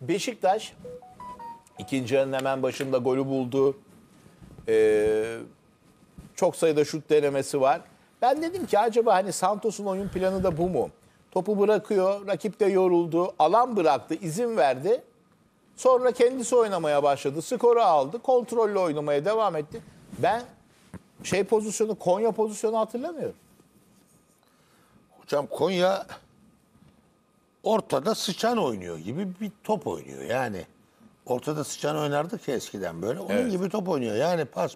Beşiktaş ikinci yarının hemen başında golü buldu. Çok sayıda şut denemesi var. Ben dedim ki acaba hani Santos'un oyun planı da bu mu? Topu bırakıyor, rakip de yoruldu, alan bıraktı, izin verdi. Sonra kendisi oynamaya başladı, skoru aldı, kontrollü oynamaya devam etti. Ben pozisyonu, Konya pozisyonu hatırlamıyorum. Hocam Konya ortada sıçan oynuyor gibi bir top oynuyor. Yani ortada sıçan oynardık ya eskiden böyle. Onun gibi top oynuyor. Yani pas.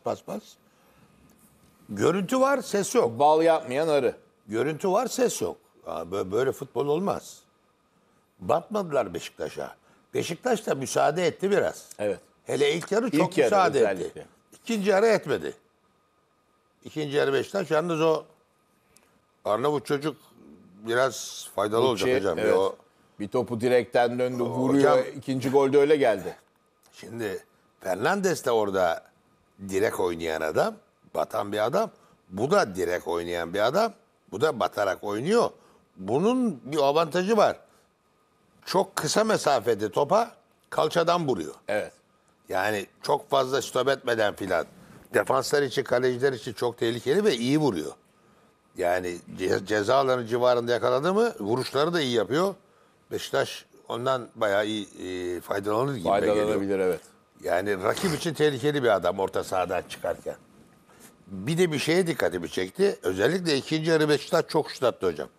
Görüntü var, ses yok. Bal yapmayan arı. Görüntü var, ses yok. Böyle futbol olmaz. Batmadılar Beşiktaş'a. Beşiktaş da müsaade etti biraz. Evet. Hele ilk yarı çok İlk yarı müsaade özellikle. etti. İkinci yarı etmedi. İkinci yarı Beşiktaş. Yalnız o Arnavut çocuk biraz faydalı olacak hocam. Evet. Bir topu direkten döndü, vuruyor. Hocam, İkinci golde öyle geldi. şimdi Fernandes de orada direkt oynayan adam. Batan bir adam. Bu da direkt oynayan bir adam. Bu da batarak oynuyor. Bunun bir avantajı var. Çok kısa mesafede topa kalçadan vuruyor. Evet. Yani çok fazla stop etmeden filan. Defanslar için, kaleciler için çok tehlikeli ve iyi vuruyor. Yani ceza alanı civarında yakaladı mı vuruşları da iyi yapıyor. Beşiktaş ondan bayağı iyi faydalanır gibi geliyor. Faydalanabilir, evet. Yani rakip için tehlikeli bir adam orta sahadan çıkarken. Bir de bir şeye dikkatimi çekti. Özellikle ikinci yarı Beşiktaş çok şut attı hocam.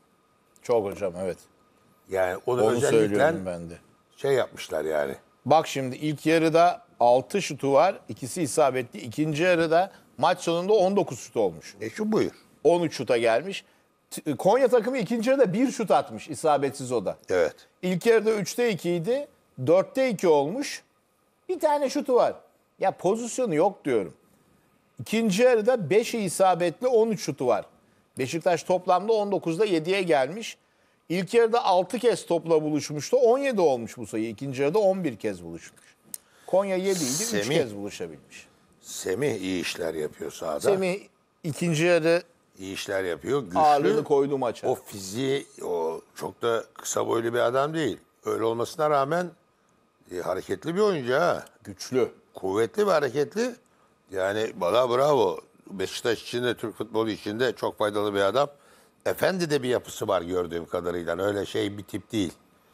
Çok hocam, evet. Yani onu Onu özellikle söylüyorum ben de. şey yapmışlar yani. Bak şimdi ilk yarıda 6 şutu var. İkisi isabetli. İkinci yarıda maç sonunda 19 şut olmuş. Şu buyur. 13 şuta gelmiş. Konya takımı ikinci yarıda 1 şut atmış. İsabetsiz o da. Evet. İlk yarıda 3'te 2 idi. 4'te 2 olmuş. Bir tane şutu var. Ya pozisyonu yok diyorum. İkinci yarıda 5'i isabetli 13 şutu var. Beşiktaş toplamda 19'da 7'ye gelmiş. İlk yarıda 6 kez topla buluşmuştu. 17 olmuş bu sayı. İkinci yarıda 11 kez buluşmuş. Konya 7 idi. 3 kez buluşabilmiş. Semih iyi işler yapıyor sahada. Semih ikinci yarı İyi işler yapıyor. Güçlü. ağırlığını koydu maça. O fiziği, o çok da kısa boylu bir adam değil. Öyle olmasına rağmen hareketli bir oyuncu ha. Güçlü. Kuvvetli ve hareketli. Yani bana bravo. Beşiktaş için de Türk futbolu için de çok faydalı bir adam. Efendi de bir yapısı var gördüğüm kadarıyla. Öyle şey bir tip değil.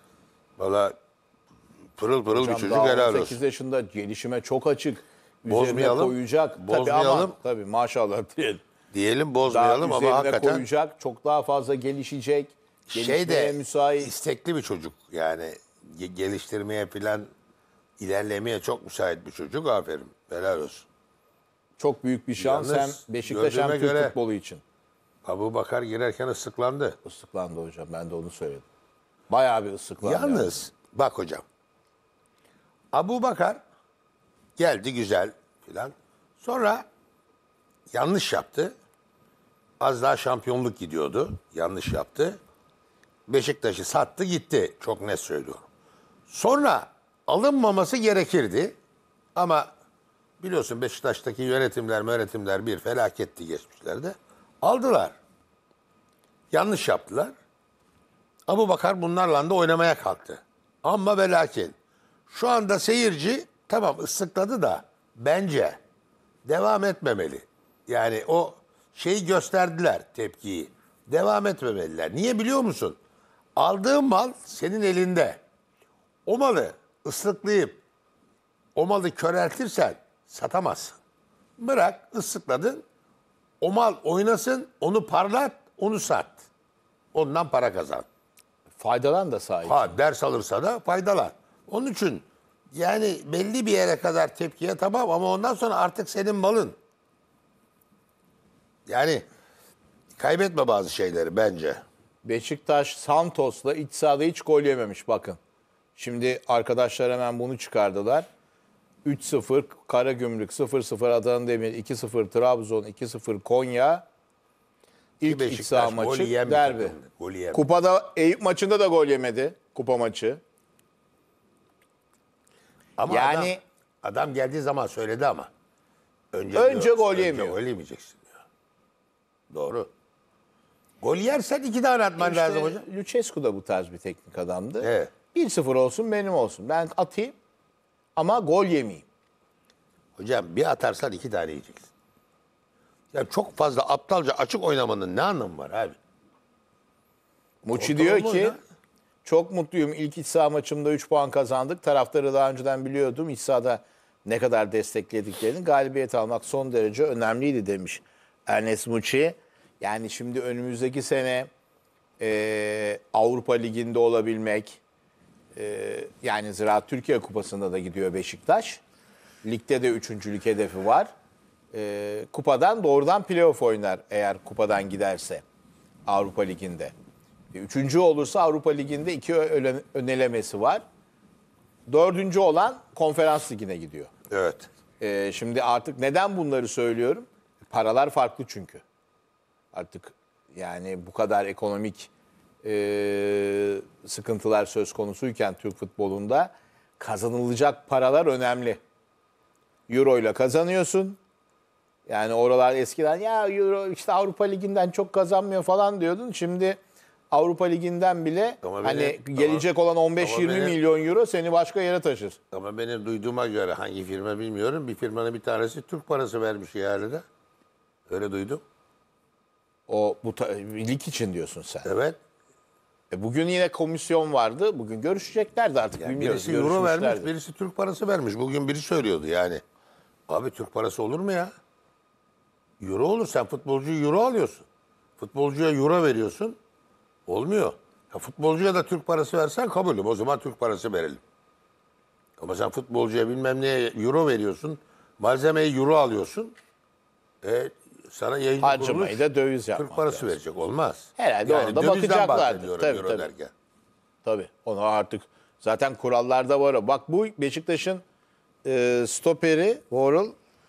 Valla pırıl pırıl bir çocuk, helal olsun. 8 yaşında gelişime çok açık. Üzerine Bozmayalım. koyacak. Bozmayalım. Tabii maşallah diyelim. Diyelim bozmayalım Daha ama üzerine hakikaten koyacak. Çok daha fazla gelişecek. şey Gelişmeye de müsait. istekli bir çocuk. Yani geliştirmeye falan ilerlemeye çok müsait bir çocuk. Aferin. Helal olsun. Çok büyük bir şans hem Yalnız Beşiktaş hem gördüğüme Türk göre- futbolu için. Abubakar girerken ıslıklandı. Islıklandı hocam. Ben de onu söyledim. Bayağı bir ıslıklandı. Yalnız bak hocam. Abubakar geldi güzel filan. Sonra yanlış yaptı. Az daha şampiyonluk gidiyordu. Yanlış yaptı. Beşiktaş'ı sattı gitti. Çok net söylüyorum. Sonra alınmaması gerekirdi. Ama biliyorsun Beşiktaş'taki yönetimler bir felaketti geçmişlerde. Aldılar. Yanlış yaptılar. Abubakar bunlarla da oynamaya kalktı. Ama ve lakin şu anda seyirci tamam ıslıkladı da bence devam etmemeli. Yani o şeyi gösterdiler, tepkiyi. Devam etmemeliler. Niye biliyor musun? Aldığın mal senin elinde. O malı ıslıklayıp o malı köreltirsen satamazsın. Bırak, ıslıkladın. O mal oynasın, onu parlat, onu sat. Ondan para kazan. Faydalan da sahip. Ders alırsa da faydalan. Onun için yani belli bir yere kadar tepkiye tamam ama ondan sonra artık senin malın. Yani kaybetme bazı şeyleri bence. Beşiktaş Santos'la iç sahada hiç gol yememiş bakın. Şimdi arkadaşlar hemen bunu çıkardılar. 3-0 Karagümrük, 0-0 Adana Demir, 2-0 Trabzon, 2-0 Konya. İlk iç Beşiktaş saha gol maçı yiyen bir derbi. takımdı. Gol yiyen. Kupada Eyüp maçında da gol yemedi. Kupa maçı. Ama Yani adam geldiği zaman söyledi ama. Önce gol yemiyor. Gol yemeyeceksin diyor. Doğru. Gol yersen 2 tane atman lazım hocam. Lucescu da bu tarz bir teknik adamdı. Evet. 1-0 olsun benim olsun. Ben atayım ama gol yemeyeyim. Hocam bir atarsan 2 tane yiyeceksin. Ya çok fazla aptalca açık oynamanın ne anlamı var abi? Muçi Kontrol diyor mu ki ya? çok mutluyum. İlk iç saha maçımda 3 puan kazandık. Taraftarı daha önceden biliyordum. İç sahada ne kadar desteklediklerini, galibiyet almak son derece önemliydi demiş Ernest Muçi. Yani şimdi önümüzdeki sene Avrupa Ligi'nde olabilmek, yani Ziraat Türkiye Kupası'nda da gidiyor Beşiktaş. Ligde de üçüncülük hedefi var. Kupadan doğrudan playoff oynar eğer kupadan giderse Avrupa Ligi'nde. Üçüncü olursa Avrupa Ligi'nde 2 önelemesi var. Dördüncü olan Konferans Ligi'ne gidiyor. Evet. Şimdi artık neden bunları söylüyorum? Paralar farklı çünkü. Artık yani bu kadar ekonomik sıkıntılar söz konusuyken Türk futbolunda kazanılacak paralar önemli. Euro ile kazanıyorsun. Yani oralar eskiden ya Euro işte Avrupa Ligi'nden çok kazanmıyor falan diyordun. Şimdi Avrupa Ligi'nden bile Ama hani benim- gelecek olan 15-20 benim- milyon euro seni başka yere taşır. Ama benim duyduğuma göre hangi firma bilmiyorum. Bir firmanın bir tanesi Türk parası vermiş ihalede. Öyle duydum. O bu lig için diyorsun sen. Evet. Bugün yine komisyon vardı. Bugün görüşeceklerdi artık Yani bilmiyoruz. birisi euro vermiş, Görüşmüşlerdi. birisi Türk parası vermiş. Bugün biri söylüyordu yani. Abi Türk parası olur mu ya? Euro olur. Sen futbolcuyu euro alıyorsun. Futbolcuya euro veriyorsun. Olmuyor. Ya futbolcuya da Türk parası versen kabulüm. O zaman Türk parası verelim. Ama sen futbolcuya bilmem neye euro veriyorsun. Malzemeyi euro alıyorsun. Sana yayıncı Harcamayı kuruluş da döviz yapmak Türk parası lazım. verecek. Olmaz. Herhalde ona da dövizden bakacaklardır. bahsediyorum Tabii, euro tabii. derken. Tabii. Onu artık zaten kurallarda var o. Bak bu Beşiktaş'ın stoperi Worrell,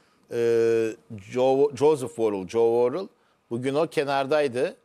Joseph Worrell, Joe Worrell. Bugün o kenardaydı.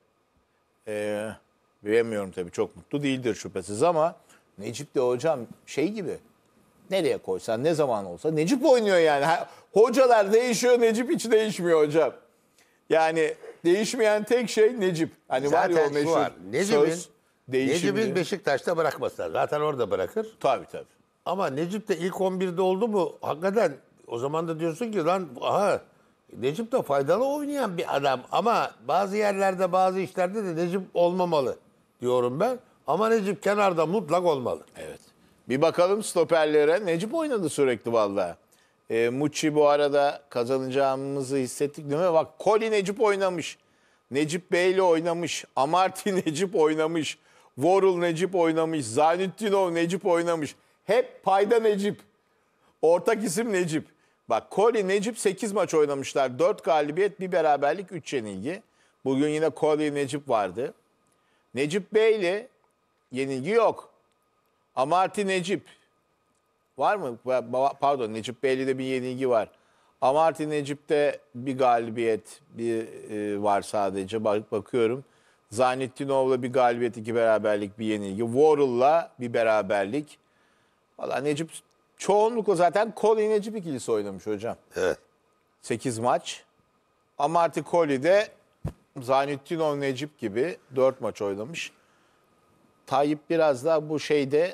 Bilemiyorum tabii çok mutlu değildir şüphesiz ama Necip de hocam şey gibi nereye koysan ne zaman olsa Necip oynuyor yani. Hocalar değişiyor Necip hiç değişmiyor hocam. Yani değişmeyen tek şey Necip. Hani var ya o Zaten şu meşhur var. söz değişimci. Necip'in Beşiktaş'ta bırakmasınlar. Zaten orada bırakır. Tabii tabii. Ama Necip de ilk 11'de oldu mu hakikaten o zaman da diyorsun ki lan aha Necip de faydalı oynayan bir adam ama bazı yerlerde bazı işlerde de Necip olmamalı diyorum ben. Ama Necip kenarda mutlak olmalı. Evet. Bir bakalım stoperlere. Necip oynadı sürekli valla. Muçi bu arada kazanacağımızı hissettik değil mi? Bak Koli Necip oynamış. Necip Beyli oynamış. Amarty Necip oynamış. Worrell Necip oynamış. Zaynutdinov Necip oynamış. Hep payda Necip. Ortak isim Necip. Bak Koli Necip 8 maç oynamışlar. 4 galibiyet, 1 beraberlik, 3 yenilgi. Bugün yine Koli Necip vardı. Necip Beyli yenilgi yok. Amarty Necip. Var mı? Pardon Necip Beyli'de bir yenilgi var. Amarty Necip'te bir galibiyet var sadece. Bakıyorum. Zaynettinov'la bir galibiyet, 2 beraberlik, bir yenilgi. Worrell'la bir beraberlik. Valla Necip çoğunlukla zaten Koli Necip ikilisi oynamış hocam. Evet. 8 maç. Amarty Koli'de Zaynettinov Necip gibi 4 maç oynamış. Tayyip biraz da bu şeyde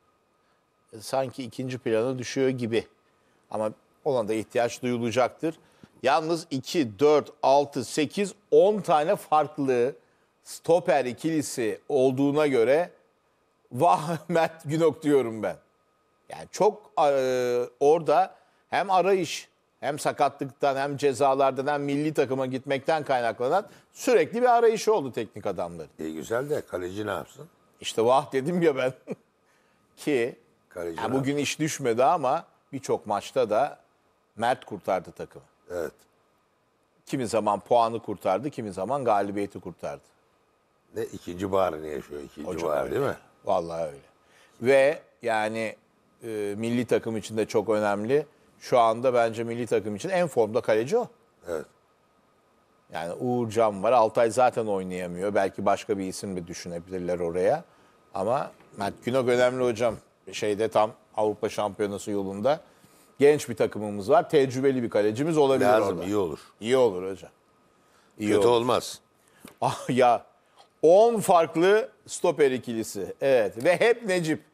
sanki ikinci plana düşüyor gibi. Ama ona da ihtiyaç duyulacaktır. Yalnız 2, 4, 6, 8, 10 tane farklı stoper ikilisi olduğuna göre vah Mert Günok diyorum ben. Yani çok orada hem arayış hem sakatlıktan hem cezalardan hem milli takıma gitmekten kaynaklanan sürekli bir arayışı oldu teknik adamların. İyi güzel de kaleci ne yapsın? İşte vah dedim ya ben ki Kaleci yani ne bugün iş düşmedi ama birçok maçta da Mert kurtardı takımı. Evet. Kimi zaman puanı kurtardı, kimi zaman galibiyeti kurtardı. Ne ikinci baharını yaşıyor ikinci Hocam bahar öyle. değil mi? Vallahi öyle. Ve yani milli takım için de çok önemli. Şu anda bence milli takım için en formda kaleci o. Evet. Yani Uğurcan var. Altay zaten oynayamıyor. Belki başka bir isim de düşünebilirler oraya. Ama Mert Günok önemli hocam. Şeyde tam Avrupa Şampiyonası yolunda. Genç bir takımımız var. Tecrübeli bir kalecimiz olabilir Lazım orada. iyi olur. İyi olur hocam. İyi Kötü olur. olmaz. Ah ya 10 farklı stoper ikilisi. Evet ve hep Necip.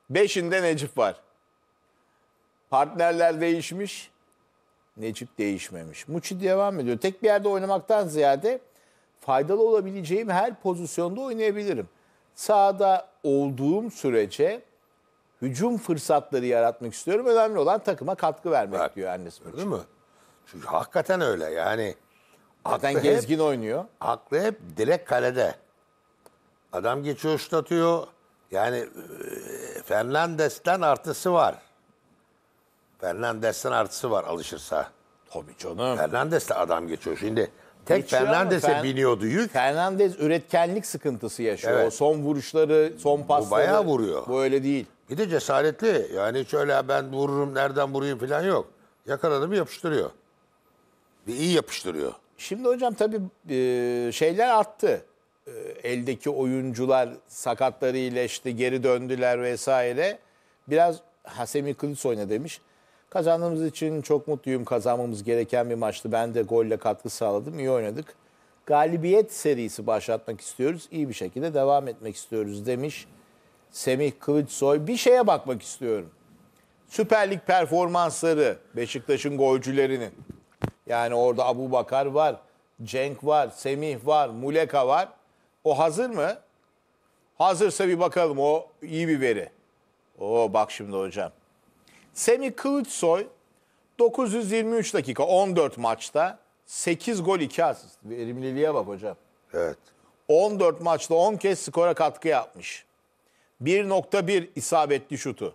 5'inde Necip var. Partnerler değişmiş. Necip değişmemiş. Muçi devam ediyor. Tek bir yerde oynamaktan ziyade faydalı olabileceğim her pozisyonda oynayabilirim. Sahada olduğum sürece hücum fırsatları yaratmak istiyorum. Önemli olan takıma katkı vermek Bak, diyor annesi. Değil mi? Çünkü hakikaten öyle yani. Zaten aklı gezgin oynuyor. Aklı hep direkt kalede. Adam geçiyor, şut atıyor. Yani Fernandes'ten artısı var. Fernandes'ten artısı var alışırsa. Tabii canım. Fernandes de adam geçiyor. Şimdi tek Geçiyor ama Fernandes'e biniyordu yük. Fernandez üretkenlik sıkıntısı yaşıyor. Evet. O son vuruşları, son pasları. bayağı vuruyor. Bu öyle değil. Bir de cesaretli. Yani hiç öyle ben vururum, nereden vurayım falan yok. Yakaladı mı yapıştırıyor. Bir iyi yapıştırıyor. Şimdi hocam tabii şeyler arttı. Eldeki oyuncular sakatları iyileşti, geri döndüler vesaire. Biraz Semih Kılıçsoy demiş. Kazandığımız için çok mutluyum. Kazanmamız gereken bir maçtı. Ben de golle katkı sağladım. İyi oynadık. Galibiyet serisi başlatmak istiyoruz. İyi bir şekilde devam etmek istiyoruz demiş Semih Kılıçsoy. Bir şeye bakmak istiyorum. Süper Lig performansları Beşiktaş'ın golcülerinin. Yani orada Abubakar var, Cenk var, Semih var, Muleka var. O hazır mı? Hazırsa bir bakalım. O iyi bir veri. Bak şimdi hocam. Semih Kılıçsoy 923 dakika 14 maçta 8 gol 2 asist. Verimliliğe bak hocam. Evet. 14 maçta 10 kez skora katkı yapmış. 1.1 isabetli şutu.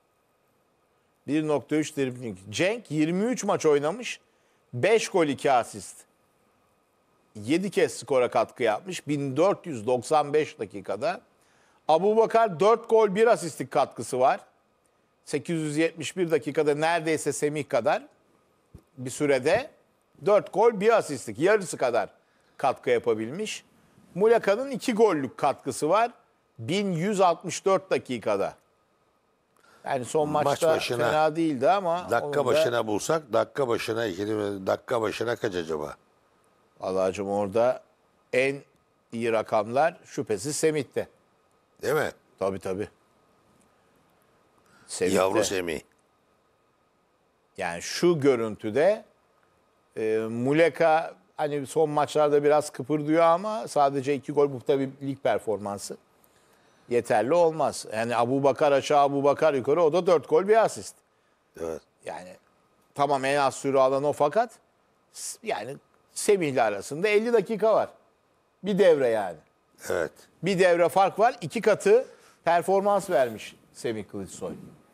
1.3 dribling. Cenk 23 maç oynamış. 5 gol 2 asist. 7 kez skora katkı yapmış. 1495 dakikada. Abubakar 4 gol 1 asistlik katkısı var. 871 dakikada neredeyse Semih kadar bir sürede 4 gol 1 asistlik yarısı kadar katkı yapabilmiş. Muleka'nın 2 gollük katkısı var. 1164 dakikada. Yani son maçta başına, fena değildi ama dakika başına bulsak dakika başına kaç acaba? Allah'cığım orada en iyi rakamlar şüphesiz Semih'te. Değil mi? Tabii. Semih'te. Yavru Semih. Yani şu görüntüde Muleka hani son maçlarda biraz kıpırdıyor ama sadece 2 gol, bu tabii lig performansı. Yeterli olmaz. Yani Abubakar aşağı, Abubakar yukarı, o da 4 gol 1 asist. Evet. Yani tamam en az süre alan o, fakat yani Semih'le arasında 50 dakika var. Bir devre yani. Evet. Bir devre fark var. 2 katı performans vermiş Semih Kılıçsoy.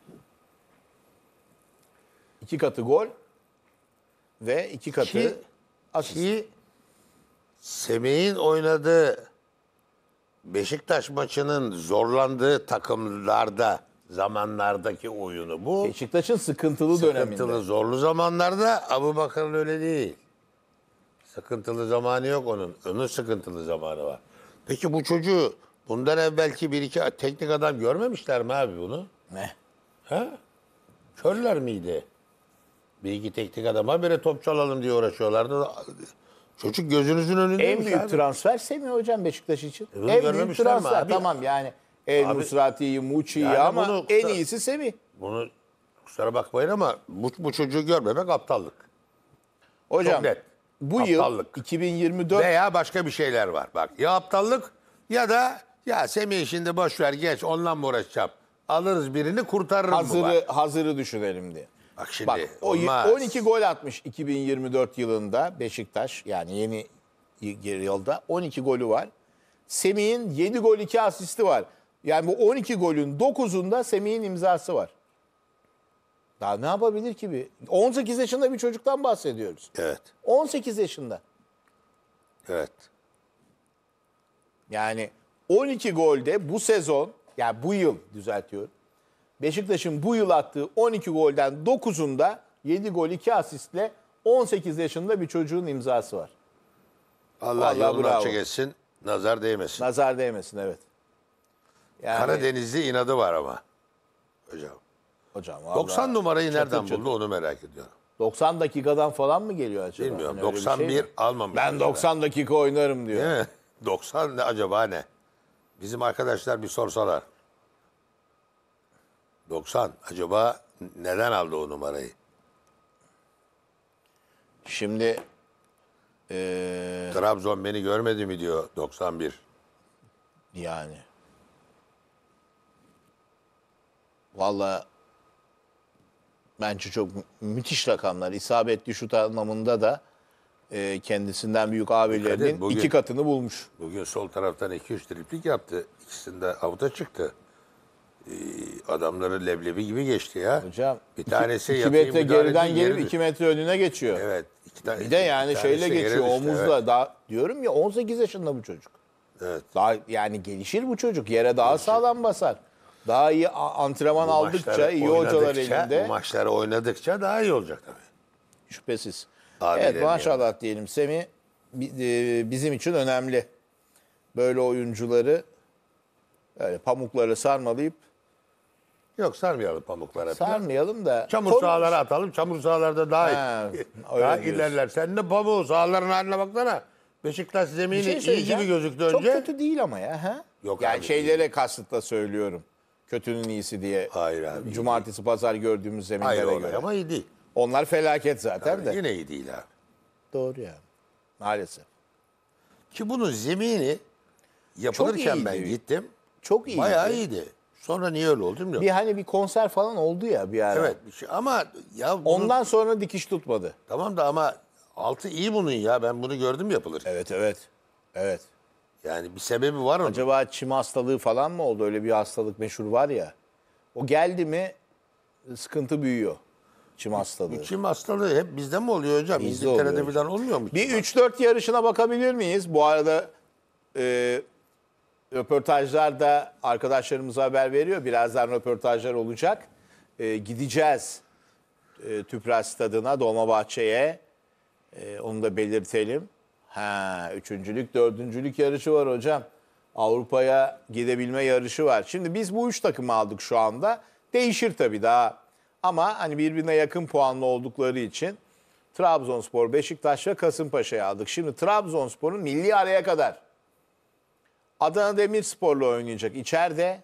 2 katı gol ve 2 katı asist. Ki Semih'in oynadığı Beşiktaş maçının zorlandığı takımlarda zamanlardaki oyunu bu. Beşiktaş'ın sıkıntılı döneminde. Sıkıntılı, zorlu zamanlarda Abubakar'ın öyle değil. Sıkıntılı zamanı yok onun. Onun sıkıntılı zamanı var. Peki bu çocuğu bundan evvelki bir iki teknik adam görmemişler mi abi bunu? Ne? Ha? Körler miydi? Bir iki teknik adam habire top çalalım diye uğraşıyorlardı. Çocuk gözünüzün önünde. En büyük transfer Semih hocam Beşiktaş için. bunu En büyük görmemişler mi transfer. abi? Tamam yani El Abi, Musrati'yi, Muçi'yi yani ama bunu en iyisi Semih. Bunu kusura bakmayın ama bu çocuğu görmemek aptallık. Hocam Çok net. bu Aptallık. yıl 2024 Veya başka bir şeyler var. Bak ya aptallık ya da ya Semih şimdi boş ver geç onunla mı uğraşacağım? Alırız birini kurtarırım mı var? hazırı düşünelim diye. Bak şimdi Bak olmaz. 12 gol atmış 2024 yılında Beşiktaş, yani yeni yılda 12 golü var. Semih'in 7 gol 2 asisti var. Yani bu 12 golün 9'unda Semih'in imzası var. Daha ne yapabilir ki bir? 18 yaşında bir çocuktan bahsediyoruz. Evet. 18 yaşında. Evet. Yani 12 golde bu sezon, yani bu yıl düzeltiyorum. Beşiktaş'ın bu yıl attığı 12 golden 9'unda 7 gol 2 asistle 18 yaşında bir çocuğun imzası var. Allah Vallahi yolunu bravo. açık etsin. Nazar değmesin. Nazar değmesin, evet. Yani, Karadenizli inadı var ama. Hocam, 90 numarayı çatır nereden çatır. buldu onu merak ediyorum. 90 dakikadan falan mı geliyor acaba? Bilmiyorum. Hani öyle bir şey 91 mi? almamış. Ben acaba. 90 dakika oynarım diyor. Değil mi? 90 ne acaba ne? Bizim arkadaşlar bir sorsalar. 90. Acaba neden aldı o numarayı? Şimdi Trabzon beni görmedi mi diyor 91. yani vallahi bence çok müthiş rakamlar. İsabetli şut anlamında da kendisinden büyük abilerinin bugün- 2 katını bulmuş. Bugün sol taraftan 2-3 triplik yaptı. İkisinde avuta çıktı. Adamları leblebi gibi geçti ya. Hocam bir tanesi 2 yatayım, metre müdahale geriden edeyim, gelip geri 2 metre önüne geçiyor. Evet. Bir de yani şeyle geçiyor omuzla. Evet. Daha, diyorum ya 18 yaşında bu çocuk. Evet. Daha yani gelişir bu çocuk. Yere daha sağlam basar. Daha iyi antrenman Bu aldıkça, maçları iyi hocalar oynadıkça, elinde. Bu maçları oynadıkça daha iyi olacak tabii. Şüphesiz. Abilerin Evet maşallah diyelim. Semih bizim için önemli. Böyle oyuncuları öyle pamukları sarmalayıp Yok sarmayalım pamuklara. sarmayalım da. Çamur sahalara atalım. Çamur sahalarda daha Ha, iyi. öyle Daha diyorsun. ilerler. Sen de pamuğu sahaların haline baksana. Beşiktaş Bir zemini şey iyi söyleyeceğim. gibi gözüktü Çok önce. kötü değil ama ya. Ha? Yok yani abi, şeylere kasıtla söylüyorum. Kötünün iyisi diye. Hayır abi, iyi Cumartesi pazar gördüğümüz zeminlere Hayır göre. olay ama iyi değil. Onlar felaket zaten de. Yine iyi değil abi. Doğru yani. Maalesef. Ki bunun zemini yapılırken iyiydi. ben gittim. Çok iyi. Bayağı iyiydi. Sonra niye öyle oldu bilmiyorum. Bir hani bir konser falan oldu ya bir ara. Evet bir şey. Ama ya Ondan sonra dikiş tutmadı. tamam da ama altı iyi bunun ya. Ben bunu gördüm yapılırken. Evet evet. Evet. Yani bir sebebi var onun. Acaba çim hastalığı falan mı oldu? Öyle bir hastalık meşhur var ya. O geldi mi sıkıntı büyüyor. Çim hastalığı. Çim hastalığı hep bizde mi oluyor hocam? Bizde İngiltere'de oluyor falan olmuyor mu? Bir 3-4 yarışına bakabilir miyiz? Bu arada röportajlarda arkadaşlarımıza haber veriyor. Birazdan röportajlar olacak. Gideceğiz Tüpraş Stadı'na, Dolmabahçe'ye. Onu da belirtelim. Üçüncülük, dördüncülük yarışı var hocam. Avrupa'ya gidebilme yarışı var. Şimdi biz bu 3 takımı aldık şu anda. Değişir tabii daha. Ama hani birbirine yakın puanlı oldukları için Trabzonspor, Beşiktaş ve Kasımpaşa'yı aldık. Şimdi Trabzonspor'un milli araya kadar Adana Demirspor'la oynayacak içeride.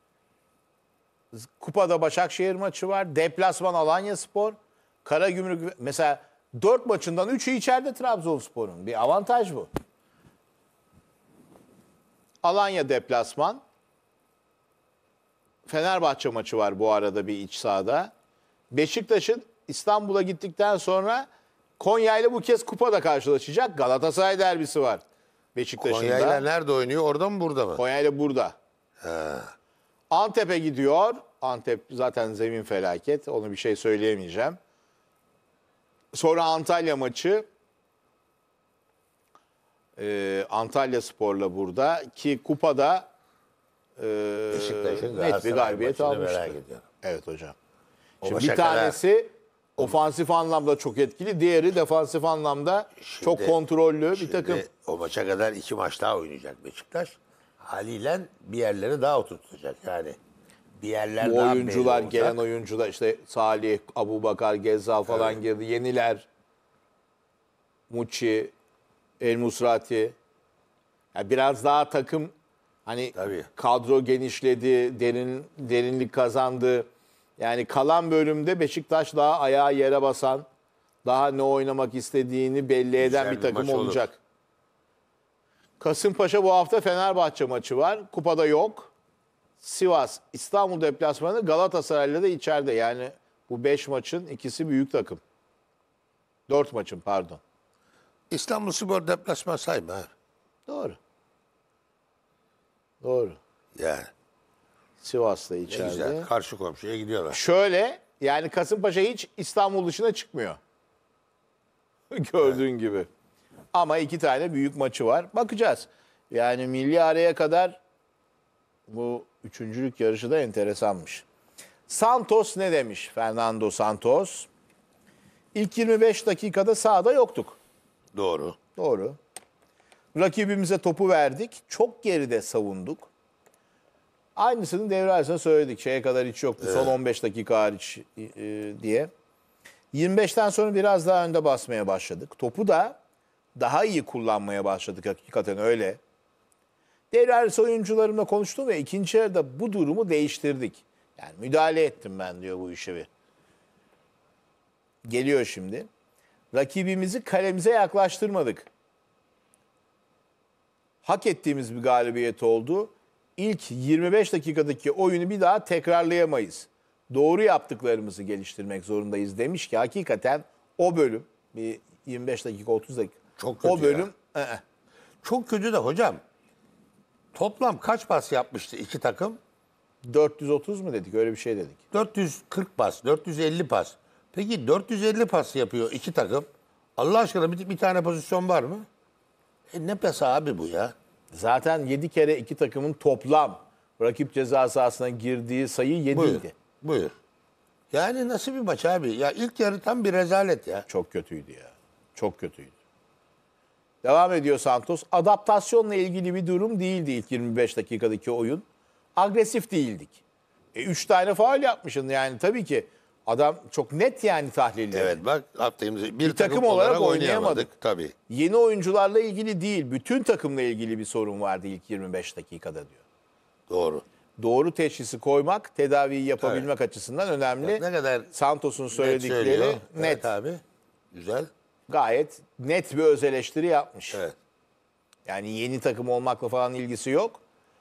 Kupada Başakşehir maçı var. Deplasman Alanyaspor. Karagümrük mesela 4 maçından 3'ü içeride Trabzonspor'un. Bir avantaj bu. Alanya deplasman. Fenerbahçe maçı var bu arada bir iç sahada. Beşiktaş'ın İstanbul'a gittikten sonra Konya ile bu kez kupada karşılaşacak. Galatasaray derbisi var. Beşiktaş'ın Konya'yla da. nerede oynuyor? Orada mı burada mı? Konya ile burada. Antep'e gidiyor. Antep zaten zemin felaket. Onu bir şey söyleyemeyeceğim. Sonra Antalya maçı. Antalya Spor'la burada. Ki kupada Beşiktaş'ın net bir Galatasaray galibiyet maçını almıştı. merak ediyorum. Evet hocam. O Şimdi maça bir kadar- tanesi ofansif anlamda çok etkili. Diğeri defansif anlamda çok kontrollü bir takım. Şimdi o maça kadar 2 maç daha oynayacak Beşiktaş. Haliyle bir yerleri daha oturtacak yani. Bir yerler Bu daha oyuncular, belli gelen olacak. oyuncular işte Salih, Abubakar, Gezzal falan girdi. Yeniler, Muçi, El Musrati. Yani biraz daha takım hani Tabii. kadro genişledi, derinlik kazandı. Yani kalan bölümde Beşiktaş daha ayağı yere basan, daha ne oynamak istediğini belli eden Güzel bir bir takım maç olur. olacak. Kasımpaşa bu hafta Fenerbahçe maçı var. Kupada yok. Sivas, İstanbul deplasmanı, Galatasaray'la da içeride. Yani bu 5 maçın ikisi büyük takım. 4 maçın pardon. İstanbulspor deplasman sayma. ha. Doğru. Doğru. Yani Sivas'ta ne içeride. güzel. Karşı komşuya gidiyorlar. Şöyle yani Kasımpaşa hiç İstanbul dışına çıkmıyor. Gördüğün gibi. Ama 2 tane büyük maçı var. Bakacağız. Yani milli araya kadar bu üçüncülük yarışı da enteresanmış. Santos ne demiş? Fernando Santos. İlk 25 dakikada sahada yoktuk. Doğru. Doğru. Rakibimize topu verdik. Çok geride savunduk. Aynısını devre arasında söyledik. Şeye kadar hiç yoktu. Son 15 dakika hariç diye. 25'ten sonra biraz daha önde basmaya başladık. Topu da daha iyi kullanmaya başladık hakikaten öyle. Devre arası oyuncularımla konuştum ve ikinci yarıda bu durumu değiştirdik. Yani müdahale ettim ben diyor bu işe bir. Geliyor şimdi. Rakibimizi kalemize yaklaştırmadık. Hak ettiğimiz bir galibiyet oldu. İlk 25 dakikadaki oyunu bir daha tekrarlayamayız. Doğru yaptıklarımızı geliştirmek zorundayız demiş ki hakikaten o bölüm bir 25 dakika 30 dakika. Çok kötü o bölüm Çok kötü de hocam. Toplam kaç pas yapmıştı iki takım? 430 mu dedik öyle bir şey dedik. 440 pas, 450 pas. Peki 450 pas yapıyor iki takım. Allah aşkına bir tane pozisyon var mı? Ne pes abi bu ya? Zaten 7 kere iki takımın toplam rakip ceza sahasına girdiği sayı 7 Buyur. idi. Buyur. Yani nasıl bir maç abi? Ya ilk yarı tam bir rezalet ya. Çok kötüydü ya. Çok kötüydü. Devam ediyor Santos. Adaptasyonla ilgili bir durum değildi ilk 25 dakikadaki oyun. Agresif değildik. 3 tane faul yapmışsın yani tabii ki. Adam çok net yani tahlilleri. Evet bak yaptığımız bir takım olarak oynayamadık. Tabii. Yeni oyuncularla ilgili değil, bütün takımla ilgili bir sorun vardı ilk 25 dakikada diyor. Doğru. Doğru teşhisi koymak, tedaviyi yapabilmek açısından önemli. Ne kadar Santos'un net söyledikleri söylüyor. net. Evet abi. Güzel. Gayet net bir öz eleştiri yapmış. Evet. Yani yeni takım olmakla falan ilgisi yok.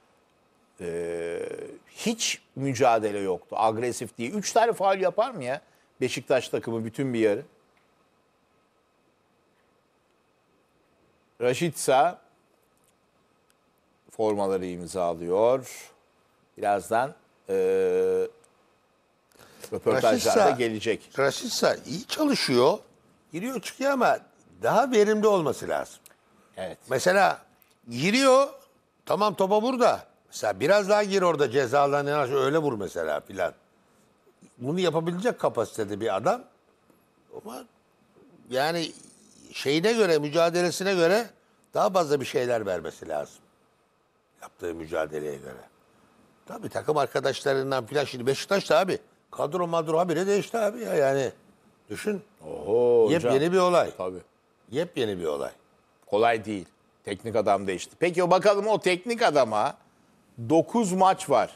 Hiç mücadele yoktu. Agresif değil. 3 tane faul yapar mı ya? Beşiktaş takımı bütün bir yarı. Raşitsa formaları imzalıyor. Birazdan röportajlarda gelecek. Raşitsa iyi çalışıyor. Giriyor çıkıyor ama daha verimli olması lazım. Evet. Mesela giriyor tamam topa vur da mesela biraz daha gir orada cezalarını öyle vur mesela filan. Bunu yapabilecek kapasitede bir adam. Ama yani şeyine göre mücadelesine göre daha fazla bir şeyler vermesi lazım. Yaptığı mücadeleye göre. Tabii takım arkadaşlarından filan şimdi Beşiktaş'ta abi kadro habire değişti abi ya yani. Düşün. Oho, Yepyeni bir olay. Tabii. Yepyeni bir olay. Kolay değil. Teknik adam değişti. Peki bakalım o teknik adama 9 maç var.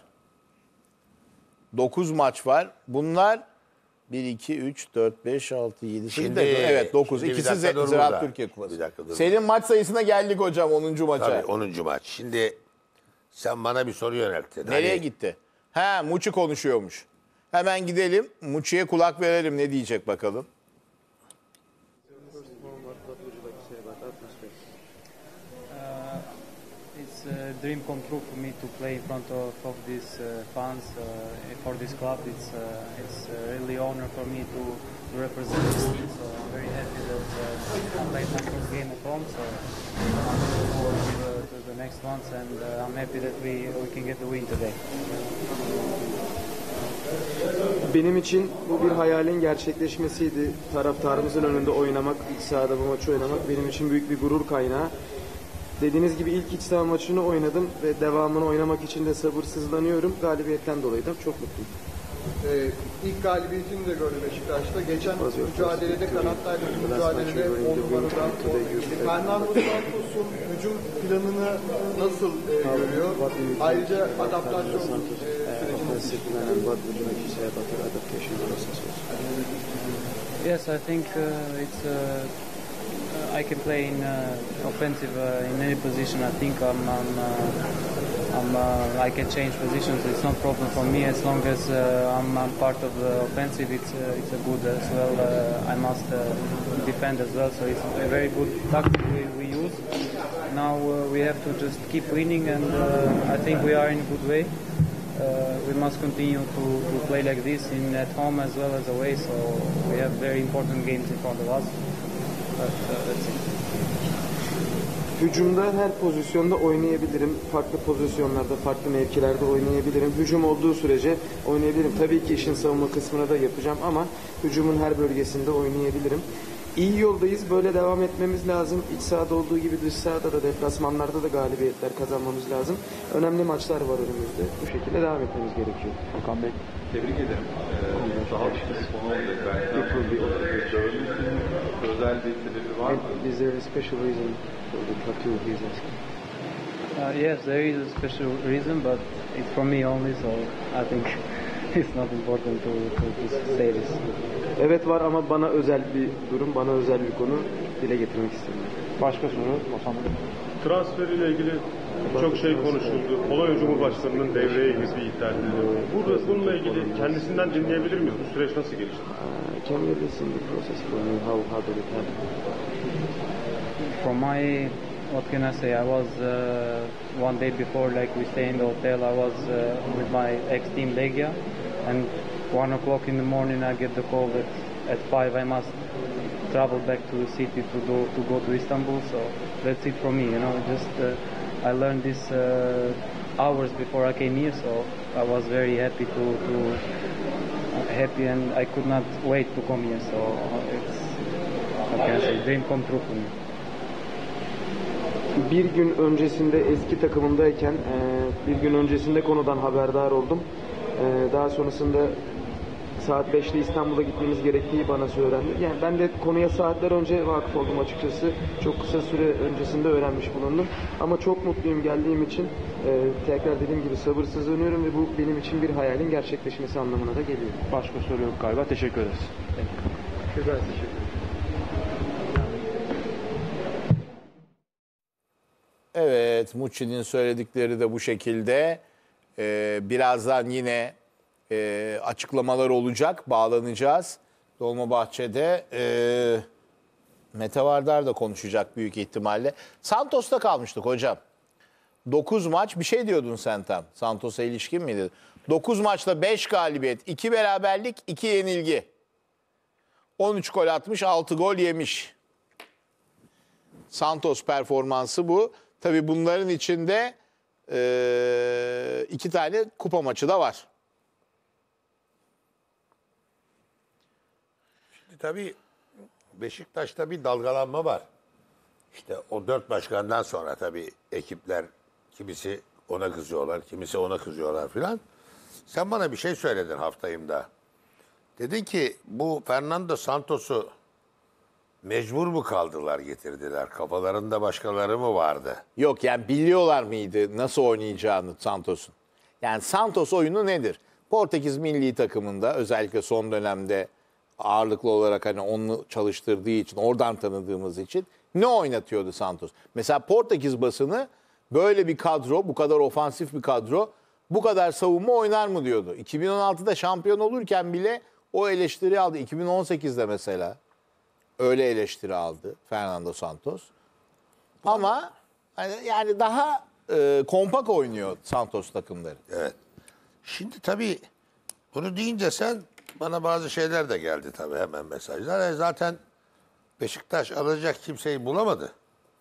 9 maç var. Bunlar 1, 2, 3, 4, 5, 6, 7, 8, evet 9. şimdi bir İkisi dakika dur Ziraat burada. Türkiye Kupası. Bir dakika dur. Senin maç sayısına geldik hocam 10. maça. Tabii 10. maç. Şimdi sen bana bir soru yönelttin. Nereye Hani gitti? Muçi konuşuyormuş. Hemen gidelim. Muçi'ye kulak verelim. Ne diyecek bakalım. It's a dream come true for me to play in front of these fans for this club. It's really honor for me to represent this team. So I'm very happy that I'm playing my first game at home. So I'm looking forward to the next ones, and I'm happy that we can get the win today. Benim için bu bir hayalin gerçekleşmesiydi. Taraftarımızın önünde oynamak, iç sahada bu maçı oynamak benim için büyük bir gurur kaynağı. Dediğiniz gibi ilk iç saha maçını oynadım ve devamını oynamak için de sabırsızlanıyorum. Galibiyetten dolayı da çok mutluyum. İlk galibiyetini de gördü Beşiktaş'ta. Geçen mücadelede kanattaydı, bu mücadelede 10 numarada Fernando Santos'un hücum planını nasıl görüyor? Ayrıca adaptasyon sürecini Yes, I think I can play in offensive in any position. I think I can change positions. It's not a problem for me as long as I'm part of the offensive. It's a good as well. I must defend as well. So it's a very good tactic we use. Now we have to just keep winning, and I think we are in a good way. We must continue to play like this at home as well as away. So we have very important games in front of us. But that's it. Hücumda her pozisyonda oynayabilirim. Farklı pozisyonlarda, farklı mevkilerde oynayabilirim. Hücum olduğu sürece oynayabilirim. Tabii ki işin savunma kısmını da yapacağım ama hücumun her bölgesinde oynayabilirim. İyi yoldayız. Böyle devam etmemiz lazım. İç sahada olduğu gibi dış sahada da deplasmanlarda da galibiyetler kazanmamız lazım. Önemli maçlar var önümüzde. Bu şekilde devam etmemiz gerekiyor. Okan Bey. Tebrik ederim. Daha bir konu olacak belki. Özel bir sebebi var mı? Is there a special reason for the tattoo he's asking? Yes, there is a special reason, but it's for me only, so I think it's not important to say this. Evet var ama bana özel bir durum, bana özel bir konu dile getirmek istedim. Başka soru, Okan. Transferiyle ilgili çok şey konuşuldu. Polonya Cumhurbaşkanı'nın devreye girdiği iddia edildi. Bununla ilgili kendisinden dinleyebilir miyiz? Bu süreç nasıl gelişti? Can you listen the process for me? How did it happen? From my, what can I say? I was one day before, like we stay in the hotel. I was with my ex-team Legia, and 1 o'clock in the morning I get the call that at 5 I must travel back to the city to go to Istanbul. So that's it for me. You know, just I learned this hours before I came here, so I was very happy happy, and I could not wait to come here. So it's, how can I say, dream come true for me. Bir gün öncesinde eski takımımdayken bir gün öncesinde konudan haberdar oldum. Daha sonrasında saat 5'te İstanbul'a gitmemiz gerektiği bana söylendi. Yani ben de konuya saatler önce vakıf oldum açıkçası. Çok kısa süre öncesinde öğrenmiş bulundum. Ama çok mutluyum geldiğim için. Tekrar dediğim gibi sabırsızlanıyorum ve bu benim için bir hayalin gerçekleşmesi anlamına da geliyor. Başka soru yok galiba. Teşekkür ederiz. Güzel, teşekkür ederim. Evet, Muçi'nin söyledikleri de bu şekilde. Birazdan yine açıklamalar olacak, bağlanacağız. Dolmabahçe'de Mete Vardar da konuşacak büyük ihtimalle. Santos'ta kalmıştık hocam. 9 maç, bir şey diyordun sen tam. Santos'a ilişkin miydi? 9 maçta 5 galibiyet, 2 beraberlik, 2 yenilgi. 13 gol atmış, 6 gol yemiş. Santos performansı bu. Tabii bunların içinde 2 tane kupa maçı da var. Şimdi tabii Beşiktaş'ta bir dalgalanma var. İşte o 4 başkandan sonra tabii ekipler kimisi ona kızıyorlar, kimisi ona kızıyorlar filan. Sen bana bir şey söyledin haftayımda. Dedin ki bu Fernando Santos'u mecbur mu kaldılar getirdiler? Kafalarında başkaları mı vardı? Yok yani biliyorlar mıydı nasıl oynayacağını Santos'un? Yani Santos oyunu nedir? Portekiz milli takımında özellikle son dönemde ağırlıklı olarak hani onu çalıştırdığı için, oradan tanıdığımız için ne oynatıyordu Santos? Mesela Portekiz basını böyle bir kadro, bu kadar ofansif bir kadro, bu kadar savunma oynar mı diyordu. 2016'da şampiyon olurken bile o eleştiri aldı. 2018'de mesela öyle eleştiri aldı Fernando Santos. Ama yani daha kompak oynuyor Santos takımları. Evet. Şimdi tabii bunu deyince sen bana bazı şeyler de geldi tabii hemen mesajlar. Zaten Beşiktaş alacak kimseyi bulamadı.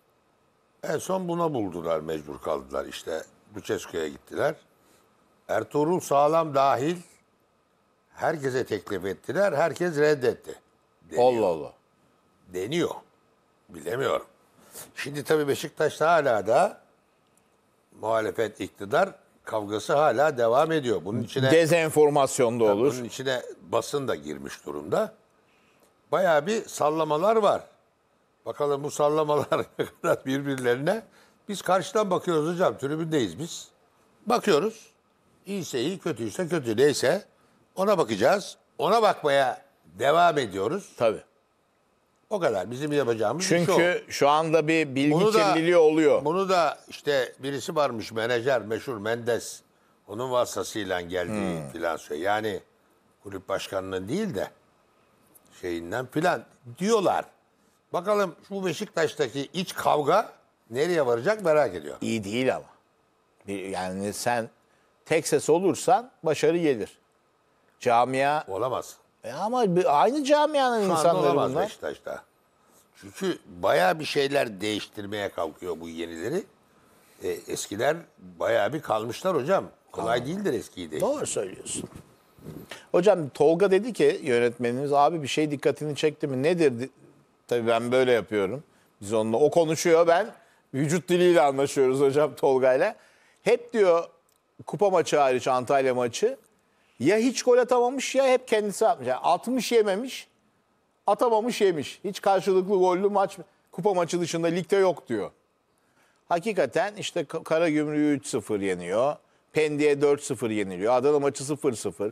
En son buna buldular, mecbur kaldılar. İşte Lucescu'ya gittiler. Ertuğrul Sağlam dahil herkese teklif ettiler. Herkes reddetti. Deniyor. Allah Allah. Deniyor. Bilemiyorum. Şimdi tabii Beşiktaş'ta hala da muhalefet iktidar kavgası hala devam ediyor. Bunun içine Dezenformasyon da olur. bunun içine basın da girmiş durumda. Bayağı bir sallamalar var. Bakalım bu sallamalar ne kadar birbirlerine. Biz karşıdan bakıyoruz hocam. Tribündeyiz biz. Bakıyoruz. İyiyse iyi, kötüyse kötü. Neyse ona bakacağız. Ona bakmaya devam ediyoruz. Tabii. O kadar. Bizim yapacağımız iş o. Çünkü şu anda bir bilgi Bunu da- kirliliği oluyor. Bunu da işte birisi varmış menajer meşhur Mendes. Onun vasıtasıyla geldiği filan söylüyor. Yani kulüp başkanının değil de şeyinden filan diyorlar. Bakalım şu Beşiktaş'taki iç kavga nereye varacak merak ediyorum. İyi değil ama. Yani sen tek ses olursan başarı gelir. Camia Olamaz. ama aynı camianın Şu anda insanları olamaz bunlar. Beşiktaş'ta. Çünkü bayağı bir şeyler değiştirmeye kalkıyor bu yenileri. Eskiler bayağı bir kalmışlar hocam. Kolay değildir eskiyi değiştirmek. Doğru söylüyorsun. Hocam Tolga dedi ki yönetmenimiz abi bir şey dikkatini çekti mi? Nedir? Tabii ben böyle yapıyorum. Biz onunla o konuşuyor ben vücut diliyle anlaşıyoruz hocam Tolga'yla. Hep diyor kupa maçı hariç Antalya maçı ya hiç gol atamamış ya hep kendisi atmış. Yani 60 yememiş, atamamış yemiş. Hiç karşılıklı gollü maç kupa maçı dışında ligde yok diyor. Hakikaten işte Karagümrük'ü 3-0 yeniyor. Pendik'e 4-0 yeniliyor. Adana maçı 0-0.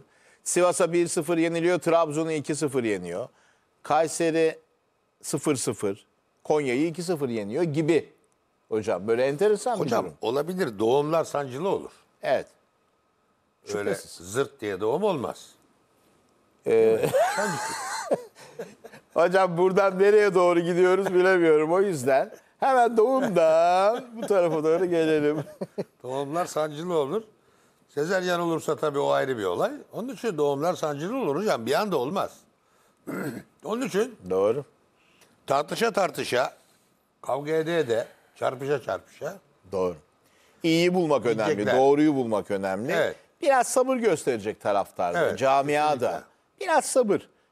Sivas'a 1-0 yeniliyor, Trabzon'u 2-0 yeniyor. Kayseri 0-0, Konya'yı 2-0 yeniyor gibi. Hocam böyle enteresan bir Hocam durum. olabilir. Doğumlar sancılı olur. Evet. Öyle Şüphesiz. zırt diye doğum olmaz. Hocam buradan nereye doğru gidiyoruz bilemiyorum. O yüzden hemen doğumdan bu tarafa doğru gelelim. Doğumlar sancılı olur. Sezaryen olursa tabii o ayrı bir olay. Onun için doğumlar sancılı olur hocam. Bir anda olmaz. Onun için Doğru. tartışa, kavga ede, çarpışa. Doğru. İyiyi bulmak önemli, Diyecekler. doğruyu bulmak önemli. Evet. Biraz sabır gösterecek taraftar da, Evet, camia da. kesinlikle. Biraz sabır.